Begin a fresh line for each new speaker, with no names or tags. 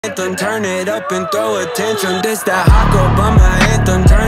anthem, turn it up and throw attention. This that hot girl by my anthem, turn